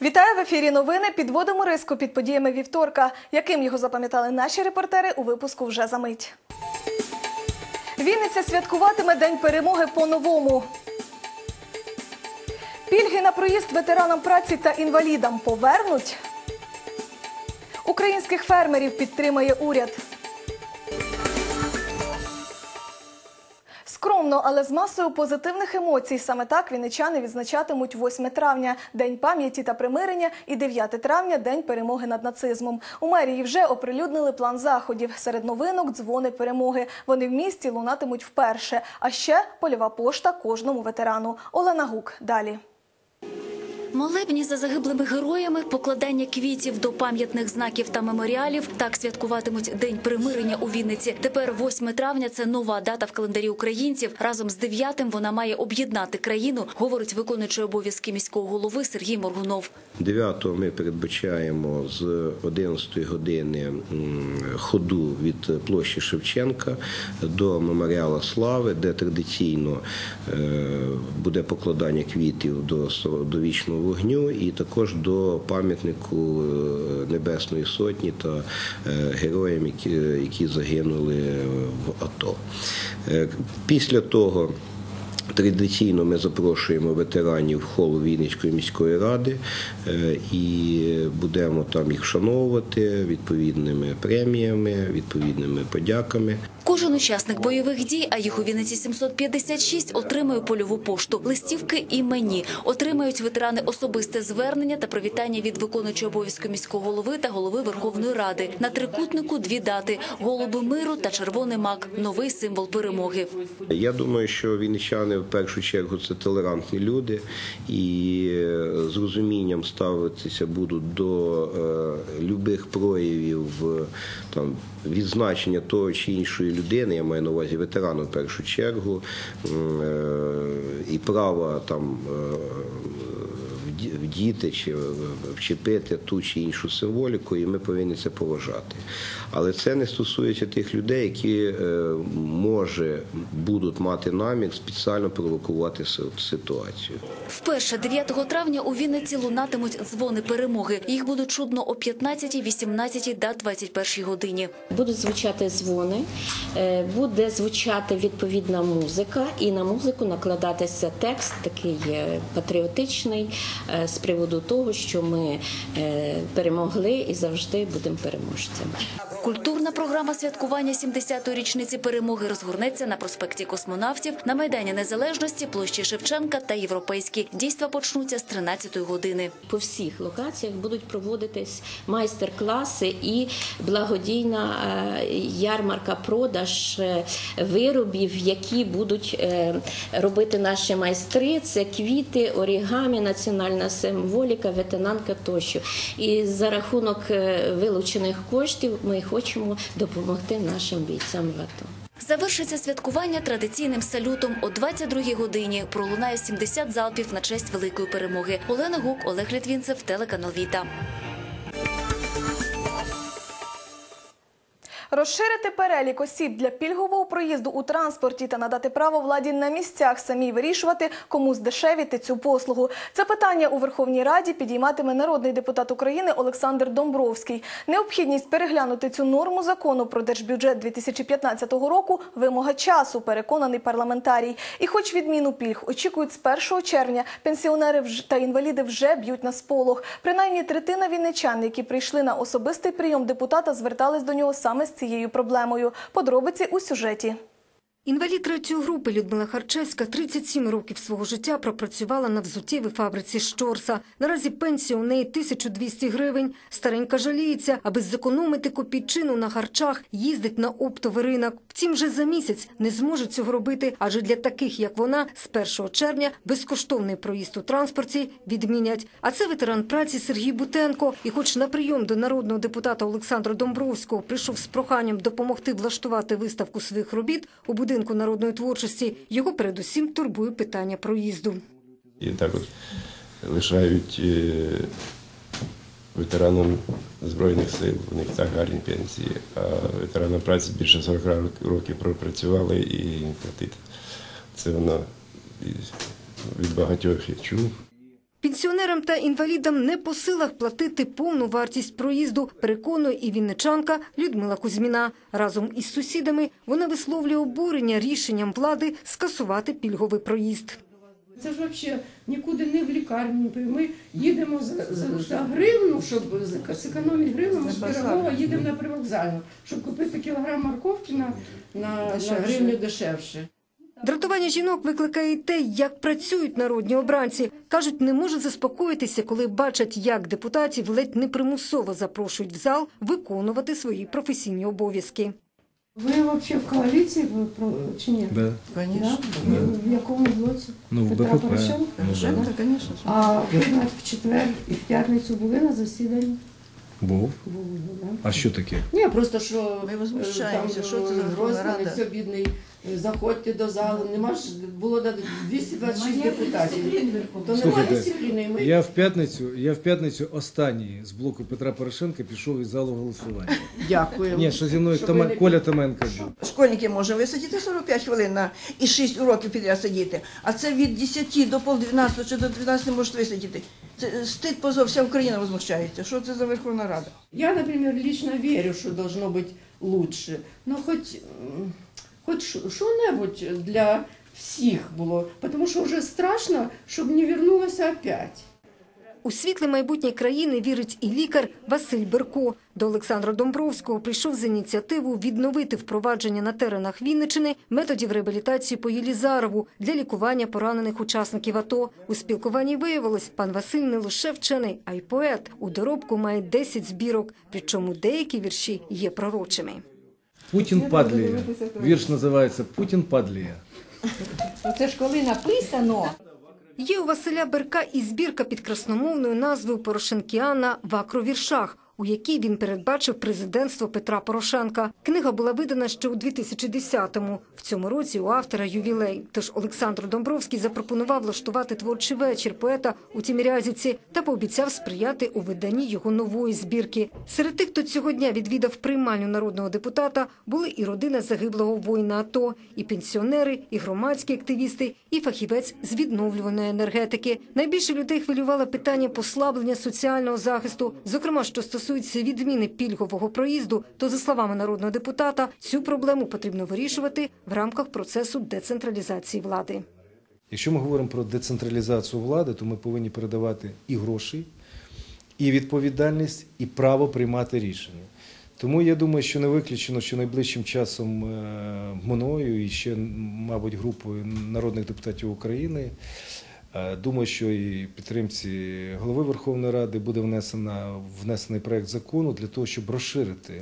Вітаю в ефірі новини. Підводимо риску під подіями вівторка. Яким його запам'ятали наші репортери, у випуску вже за мить. Вінниця святкуватиме День перемоги по-новому. Пільги на проїзд ветеранам праці та інвалідам повернуть. Українських фермерів підтримає уряд. Скромно, але з масою позитивних емоцій. Саме так вінничани відзначатимуть 8 травня – День пам'яті та примирення і 9 травня – День перемоги над нацизмом. У мерії вже оприлюднили план заходів. Серед новинок – дзвони перемоги. Вони в місті лунатимуть вперше. А ще польова пошта кожному ветерану. Олена Гук. Далі. Молебні за загиблими героями, покладання квітів до пам'ятних знаків та меморіалів – так святкуватимуть День примирення у Вінниці. Тепер 8 травня – це нова дата в календарі українців. Разом з 9-м вона має об'єднати країну, говорить виконуючий обов'язки міського голови Сергій Моргунов. 9-го ми передбачаємо з 11-ї години ходу від площі Шевченка до меморіалу Слави, де традиційно буде покладання квітів до вічного вогню і також до пам'ятнику Небесної Сотні та героям, які загинули в АТО. Після того традиційно ми запрошуємо ветеранів в хол Вінницької міської ради і будемо там їх вшановувати відповідними преміями, відповідними подяками. Кожен учасник бойових дій, а їх у Вінниці 756, отримує польову пошту, листівки іменні. Отримають ветерани особисте звернення та привітання від виконуючого обов'язки міського голови та голови Верховної Ради. На трикутнику 2 дати – голуби миру та червоний мак – новий символ перемоги. Я думаю, що вінничани в першу чергу це толерантні люди і з розумінням ставитися будуть до любих проявів відзначення того чи іншої людини, я маю на увазі ветерана в першу чергу, і права вдіти чи вчепити ту чи іншу символіку, і ми повинні це поважати. Але це не стосується тих людей, які, будуть мати намір спеціально провокувати ситуацію. Вперше 9 травня у Вінниці лунатимуть дзвони перемоги. Їх будуть чутно о 15-й, 18-й та 21-й годині. Будуть звучати дзвони, буде звучати відповідна музика, і на музику накладатися текст такий патріотичний з приводу того, що ми перемогли і завжди будемо переможцями. Культурна програма святкування 70-ї річниці перемоги розгорнеться на проспекті Космонавтів, на Майдані Незалежності, площі Шевченка та Європейській. Дійства почнуться з 13-ї години. По всіх локаціях будуть проводитись майстер-класи і благодійна ярмарка, продаж виробів, які будуть робити наші майстри. Це квіти, орігамі, національна символіка, ветенанка тощо. І за рахунок вилучених коштів ми хочемо допомогти нашим бійцям в АТО. Завершиться святкування традиційним салютом. О 22-й годині пролунає 70 залпів на честь великої перемоги. Олена Гук, Олег Літвінцев, телеканал Віта. Розширити перелік осіб для пільгового проїзду у транспорті та надати право владі на місцях самій вирішувати, кому здешевити цю послугу. Це питання у Верховній Раді підійматиме народний депутат України Олександр Домбровський. Необхідність переглянути цю норму закону про держбюджет 2015 року – вимога часу, переконаний парламентарій. І хоч відміну пільг очікують з 1 червня, пенсіонери та інваліди вже б'ють на сполох. Принаймні третина вінничан, які прийшли на особистий прийом депутата, звертались до нього саме з цією проблемою. Подробиці у сюжеті. Інвалід 3-ї групи Людмила Харчевська 37 років свого життя пропрацювала на взуттєвій фабриці «Щорса». Наразі пенсія у неї 1200 гривень. Старенька жаліється, аби зекономити копійчину на харчах, їздить на оптовий ринок. Втім, вже за місяць не зможе цього робити, адже для таких, як вона, з 1 червня безкоштовний проїзд у транспорті відмінять. А це ветеран праці Сергій Бутенко. І хоч на прийом до народного депутата Олександра Домбровського прийшов з проханням допомогти влаштувати виставку своїх робіт у будинку народної творчості, його передусім турбує питання проїзду. І так от лишають ветеранам Збройних сил, у них так гарні пенсії, а ветеранам праці більше 40 років пропрацювали і платити. Це воно від багатьох я чув. Пенсіонерам та інвалідам не по силах платити повну вартість проїзду, переконує і вінничанка Людмила Кузьміна. Разом із сусідами вона висловлює обурення рішенням влади скасувати пільговий проїзд. Це ж взагалі нікуди не в лікарню. Ми їдемо за гривну, щоб зекономити гривну, ми з Пирогова їдемо на привокзальну, щоб купити кілограм морковки на гривню дешевше. Дратування жінок викликає і те, як працюють народні обранці. Кажуть, не можуть заспокоїтися, коли бачать, як депутатів ледь не примусово запрошують в зал виконувати свої професійні обов'язки. Ви взагалі в коаліції чи ні? Да. Конечно. Да? В якому блоці? Ну, в Петра БПП. Порошенка? Порошенка, конечно. А ви в четвер і в п'ятницю були на засіданні? Був. Були, да? А що таке? Ні, просто що Ми возмущаємося, там що це за Верховна Гройсман, Рада? все бідний, заходьте до залу. Нема ж, було 226 депутатів. То немає Слухайте, дисципліни. Ми Я в п'ятницю останній з блоку Петра Порошенка пішов із залу голосування. Дякую. Ні, що зі мною Щоб ви не- Коля Томенко був. Школьники можуть висидіти 45 хвилин і 6 уроків підряд сидіти, а це від 10 до пол 12 чи до 12 не можуть висидіти. Це стид, позор, вся Україна возмущається. Що це за Верховна Рада? Я, например, лично верю, что должно быть лучше. Но хоть что-нибудь для всіх було. Потому що вже страшно, щоб не вернулося опять. У світле майбутнє країни вірить і лікар Василь Берко. До Олександра Домбровського прийшов з ініціативою відновити впровадження на теренах Вінниччини методів реабілітації по Єлізарову для лікування поранених учасників АТО. У спілкуванні виявилось, пан Василь не лише вчений, а й поет. У доробку має 10 збірок, причому деякі вірші є пророчими. Путін падліє. Вірш називається «Путін падліє». Це ж коли написано. Є у Василя Берка і збірка під красномовною назвою «Порошенкіана в акровіршах», у якій він передбачив президентство Петра Порошенка. Книга була видана ще у 2010-му. В цьому році у автора ювілей. Тож Олександр Домбровський запропонував влаштувати творчий вечір поета у Тімірязівці та пообіцяв сприяти у виданні його нової збірки. Серед тих, хто цього дня відвідав приймальню народного депутата, були і родина загиблого воїна АТО, і пенсіонери, і громадські активісти, і фахівець з відновлюваної енергетики. Найбільше людей хвилювало питання послаблення соціального захисту, зокрема, що стосується відміни пільгового проїзду, то, за словами народного депутата, цю проблему потрібно вирішувати в рамках процесу децентралізації влади. Якщо ми говоримо про децентралізацію влади, то ми повинні передавати і гроші, і відповідальність, і право приймати рішення. Тому я думаю, що не виключено, що найближчим часом мною і ще, мабуть, групою народних депутатів України, думаю, що і підтримці голови Верховної Ради буде внесений проект закону для того, щоб розширити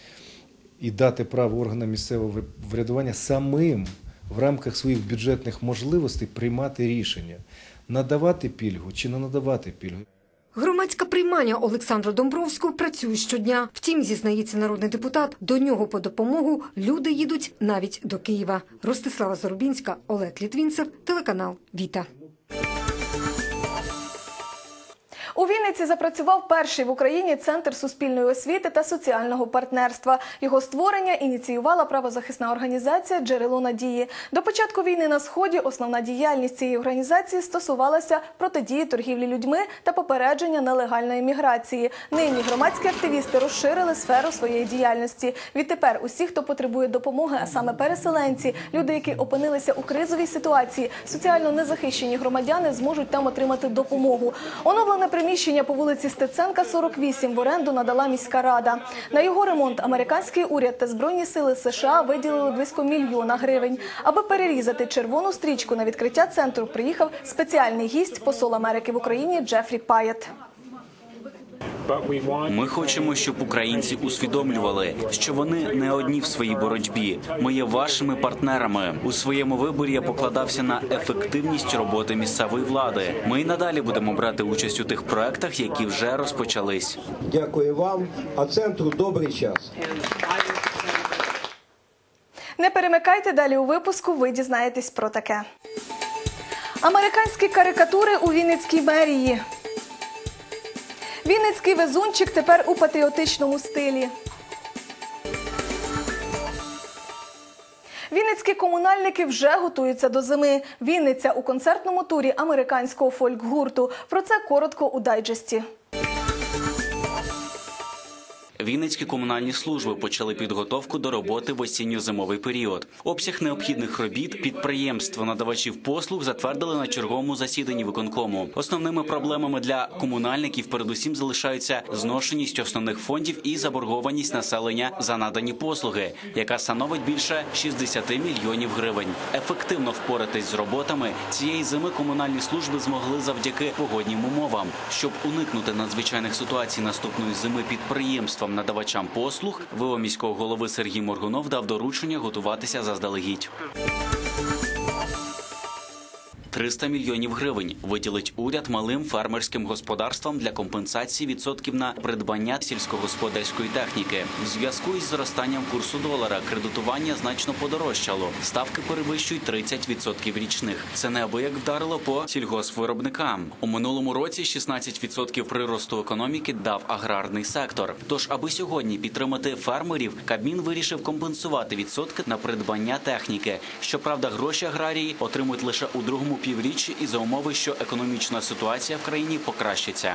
і дати право органам місцевого врядування самим в рамках своїх бюджетних можливостей приймати рішення, надавати пільгу чи не надавати пільгу. Громадська приймальня Олександра Домбровського працює щодня. Втім, зізнається народний депутат, до нього по допомогу люди їдуть навіть до Києва. Ростислава Зарубінська, Олег Літвінцев, телеканал «Віта». У Вінниці запрацював перший в Україні центр суспільної освіти та соціального партнерства. Його створення ініціювала правозахисна організація «Джерело надії». До початку війни на Сході основна діяльність цієї організації стосувалася протидії торгівлі людьми та попередження нелегальної міграції. Нині громадські активісти розширили сферу своєї діяльності. Відтепер усі, хто потребує допомоги, а саме переселенці, люди, які опинилися у кризовій ситуації, соціально незахищені громадяни зможуть там отримати допомогу. Оновлене приміщення по вулиці Стеценка, 48 в оренду надала міська рада. На його ремонт американський уряд та Збройні сили США виділили близько $1 мільйона. Аби перерізати червону стрічку на відкриття центру, приїхав спеціальний гість, посол Америки в Україні Джефрі Паєт. Ми хочемо, щоб українці усвідомлювали, що вони не одні в своїй боротьбі. Ми є вашими партнерами. У своєму виборі я покладався на ефективність роботи місцевої влади. Ми й надалі будемо брати участь у тих проектах, які вже розпочались. Дякую вам, а центру добрий час. Не перемикайте, далі у випуску ви дізнаєтесь про таке. Американські карикатури у Вінницькій мерії. Вінницький везунчик тепер у патріотичному стилі. Вінницькі комунальники вже готуються до зими. Вінниця у концертному турі американського фольк-гурту. Про це коротко у дайджесті. Вінницькі комунальні служби почали підготовку до роботи в осінньо-зимовий період. Обсяг необхідних робіт підприємства-надавачів послуг затвердили на черговому засіданні виконкому. Основними проблемами для комунальників передусім залишаються зношеність основних фондів і заборгованість населення за надані послуги, яка становить більше 60 мільйонів гривень. Ефективно впоратись з роботами цієї зими комунальні служби змогли завдяки погоднім умовам. Щоб уникнути надзвичайних ситуацій наступної зими підприємствам надавачам послуг, ВО міського голови Сергій Моргунов дав доручення готуватися заздалегідь. 300 мільйонів гривень виділить уряд малим фермерським господарствам для компенсації відсотків на придбання сільськогосподарської техніки. В зв'язку із зростанням курсу долара кредитування значно подорожчало. Ставки перевищують 30% річних. Це неабияк вдарило по сільгоспвиробникам. У минулому році 16% приросту економіки дав аграрний сектор. Тож, аби сьогодні підтримати фермерів, Кабмін вирішив компенсувати відсотки на придбання техніки. Щоправда, гроші аграрії отримують лише у другому півріччі і за умови, що економічна ситуація в країні покращиться.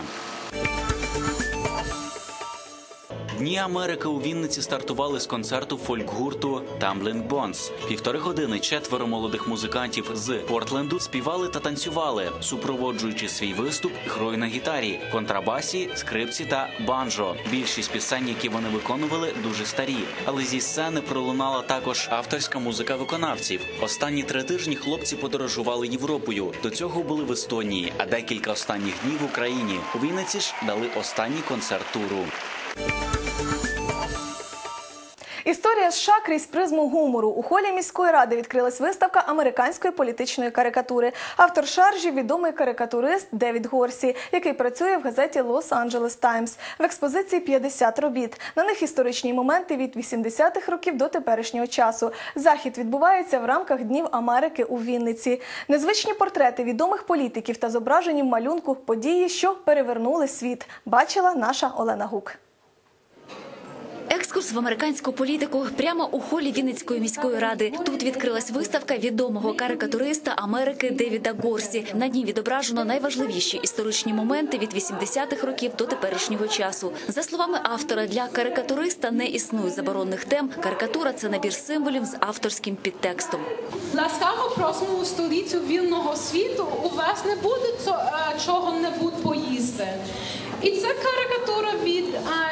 Дні Америки у Вінниці стартували з концерту фольк-гурту Tumbling Bones. 1,5 години 4 молодих музикантів з Портленду співали та танцювали, супроводжуючи свій виступ грою на гітарі, контрабасі, скрипці та банджо. Більшість пісень, які вони виконували, дуже старі. Але зі сцени пролунала також авторська музика виконавців. Останні 3 тижні хлопці подорожували Європою. До цього були в Естонії, а декілька останніх днів в Україні. У Вінниці ж дали останній концерт туру. Історія США крізь призму гумору. У холі міської ради відкрилась виставка американської політичної карикатури. Автор шаржів – відомий карикатурист Девід Горсі, який працює в газеті «Лос-Анджелес Таймс». В експозиції 50 робіт. На них історичні моменти від 80-х років до теперішнього часу. Захід відбувається в рамках Днів Америки у Вінниці. Незвичні портрети відомих політиків та зображені в малюнку події, що перевернули світ. Бачила наша Олена Гук. Екскурс в американську політику прямо у холі Вінницької міської ради. Тут відкрилась виставка відомого карикатуриста Америки Девіда Горсі. На ній відображено найважливіші історичні моменти від 80-х років до теперішнього часу. За словами автора, для карикатуриста не існує заборонених тем. Карикатура – це набір символів з авторським підтекстом. Ласкаво просимо у столицю вільного світу. У вас не буде чого-небудь поїсти. І це карикатура від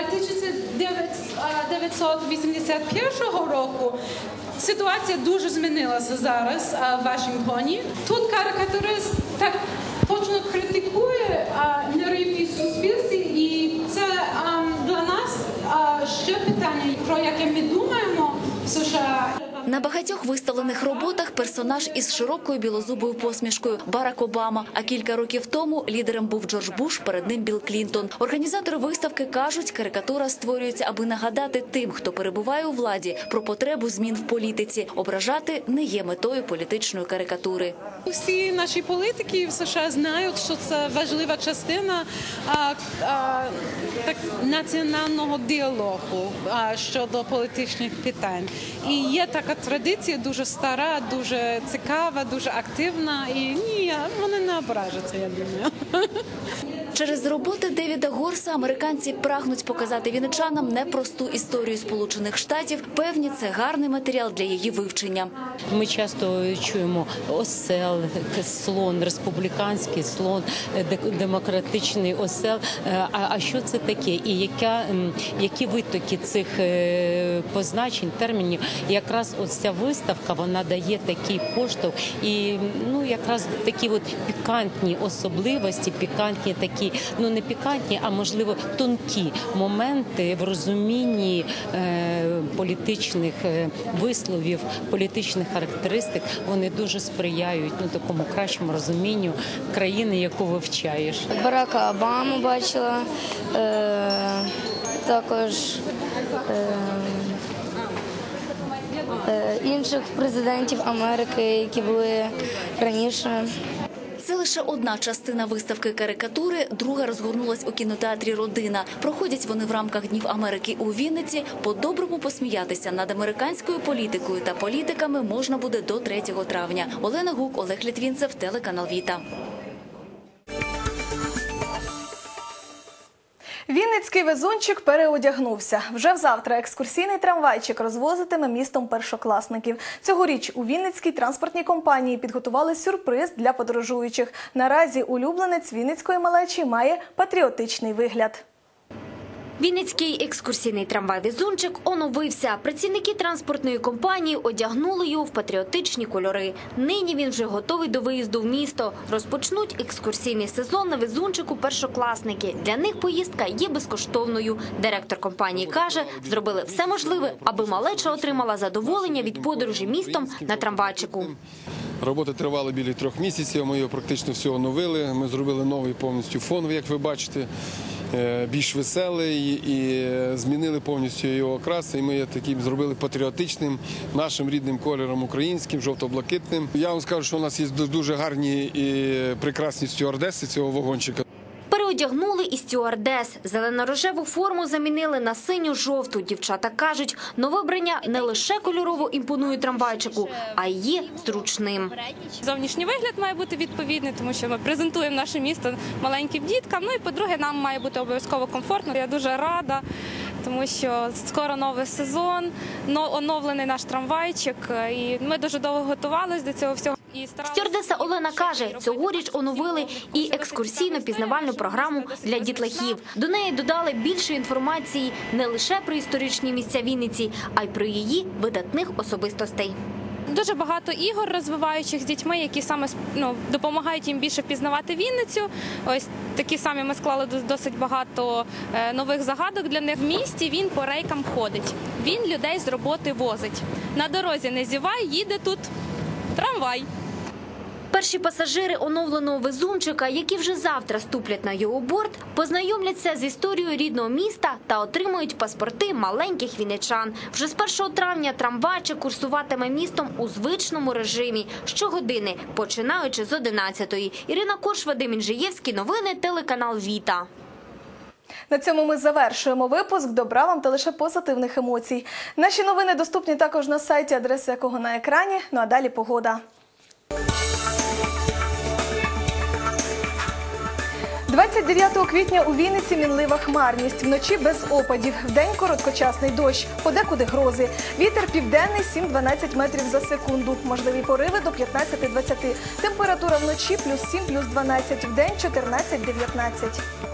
1981 року. Ситуація дуже змінилася зараз в Вашингтоні. Тут карикатурист так точно критикує нерівність в суспільстві, і це для нас ще питання, про яке ми думаємо в США. На багатьох виставлених роботах персонаж із широкою білозубою посмішкою – Барак Обама. А кілька років тому лідером був Джордж Буш, перед ним Білл Клінтон. Організатори виставки кажуть, карикатура створюється, аби нагадати тим, хто перебуває у владі, про потребу змін в політиці. Ображати не є метою політичної карикатури. Всі наші політики в США знають, що це важлива частина національного діалогу щодо політичних питань. І є така традиція дуже стара, дуже цікава, дуже активна. І ні, вони не ображаться, я думаю. Через роботи Девіда Горса американці прагнуть показати вінничанам непросту історію Сполучених Штатів. Певні, це гарний матеріал для її вивчення. Ми часто чуємо осел, слон, республіканський слон, демократичний осел. А що це таке? І які витоки цих позначень, термінів? Якраз ось ця виставка, вона дає такий поштовх і якраз такі от пікантні особливості, пікантні такі, не пікантні, а можливо тонкі моменти в розумінні політичних висловів, політичних характеристик, вони дуже сприяють такому кращому розумінню країни, яку вивчаєш. Барака Обаму бачила, також інших президентів Америки, які були раніше. Це лише одна частина виставки карикатури, друга розгорнулась у кінотеатрі «Родина». Проходять вони в рамках Днів Америки у Вінниці. По-доброму посміятися над американською політикою та політиками можна буде до 3 травня. Олена Гук, Олег Літвінцев, телеканал «Віта». Вінницький везунчик переодягнувся. Вже взавтра екскурсійний трамвайчик розвозитиме містом першокласників. Цьогоріч у Вінницькій транспортній компанії підготували сюрприз для подорожуючих. Наразі улюбленець вінницької малечі має патріотичний вигляд. Вінницький екскурсійний трамвай-везунчик оновився. Працівники транспортної компанії одягнули його в патріотичні кольори. Нині він вже готовий до виїзду в місто. Розпочнуть екскурсійний сезон на везунчику першокласники. Для них поїздка є безкоштовною. Директор компанії каже, зробили все можливе, аби малеча отримала задоволення від подорожі містом на трамвайчику. Роботи тривали біля 3 місяців, ми його практично все оновили. Ми зробили новий повністю фон, як ви бачите, більш веселий і змінили повністю його окрас. І ми його таким зробили патріотичним, нашим рідним кольором українським, жовто-блакитним. Я вам скажу, що у нас є дуже гарні і прекрасні стюардеси цього вагончика. Переодягнули і стюардес. Зелено-рожеву форму замінили на синю-жовту. Дівчата кажуть, нове вбрання не лише кольорово імпонує трамвайчику, а й є зручним. Зовнішній вигляд має бути відповідний, тому що ми презентуємо наше місто маленьким діткам. Ну і, по-друге, нам має бути обов'язково комфортно. Я дуже рада, тому що скоро новий сезон, оновлений наш трамвайчик. І ми дуже довго готувалися до цього всього. Стюардеса Олена каже, цьогоріч оновили і екскурсійно-пізнавальну програму для дітлахів. До неї додали більше інформації не лише про історичні місця Вінниці, а й про її видатних особистостей. Дуже багато ігор розвиваючих з дітьми, які саме допомагають їм більше пізнавати Вінницю. Ось такі самі ми склали досить багато нових загадок для них. В місті він по рейкам ходить, він людей з роботи возить. На дорозі не зівай, їде тут трамвай. Перші пасажири оновленого везунчика, які вже завтра ступлять на його борт, познайомляться з історією рідного міста та отримують паспорти маленьких вінничан. Вже з 1 травня трамвайчик курсуватиме містом у звичному режимі щогодини, починаючи з 11-ї. Ірина Корш, Вадим Інжиєвський, новини, телеканал «Віта». На цьому ми завершуємо випуск. Добра вам та лише позитивних емоцій. Наші новини доступні також на сайті, адреса якого на екрані. Ну а далі погода. 29 квітня у Вінниці мінлива хмарність. Вночі без опадів. Вдень короткочасний дощ. Подекуди грози. Вітер південний 7-12 метрів за секунду. Можливі пориви до 15-20. Температура вночі +7, +12. Вдень 14-19.